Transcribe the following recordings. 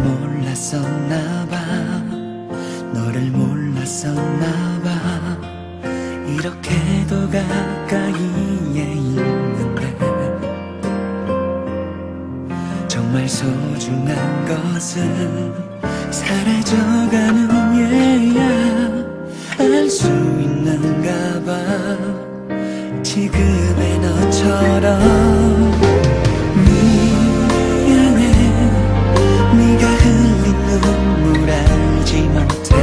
몰랐었나봐. 너를 몰랐었나봐. 이렇게도 가까이에 있는데 정말 소중한 것은 사라져가는 후에야 알 수 있는가 봐. 지금의 너처럼 미안해. 네가 흘린 눈물 알지 못해.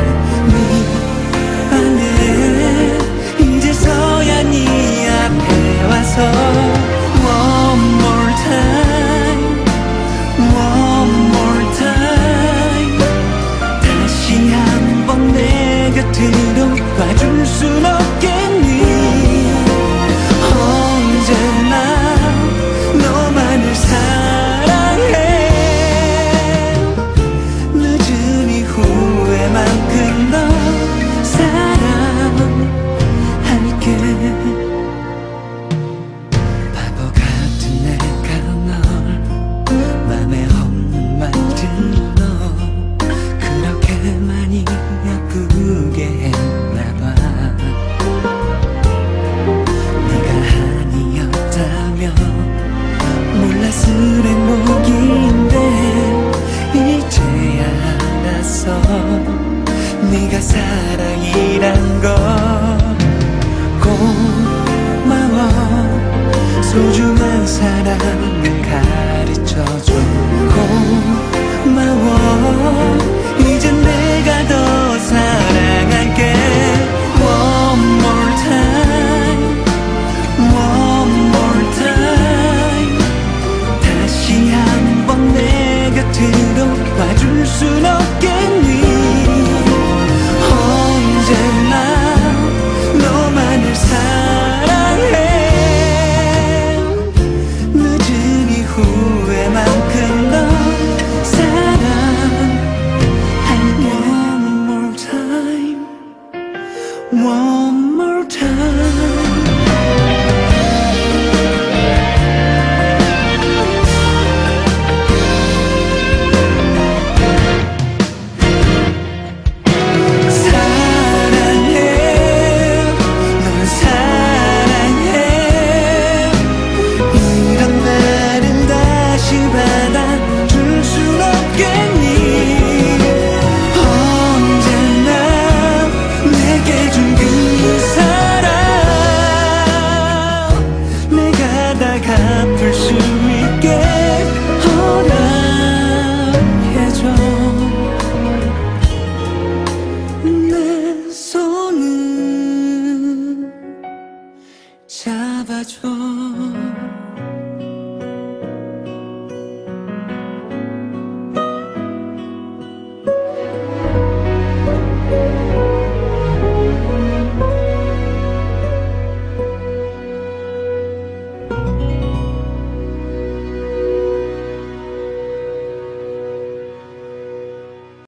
미안해. 이제서야 네 앞에 와서 One more time, one more time. 다시 한번 내 곁으로 와줄 순 없겠니? 언제나 너만을 사랑해. 늦은 이후에만큼 너 사랑할게. 바보 같은 내가 널 맘에 없는 말들로 그렇게 많이 아프게 했나봐. 몰랐을 행복인데 이제야 알았어. 네가 사랑이란 걸. 고마워. 소중한 사랑을 가르쳐줘. 고마워. 이젠 내가 더 사랑할게. One more time, one more time. 다시 한번 내 곁으로 와줄 순 없겠니? 언제나 너만을 사랑해. 늦은 이후에만큼 너 사랑할게. One more time, one more time. 갚을 수 있게 허락해줘. 내 손을 잡아줘.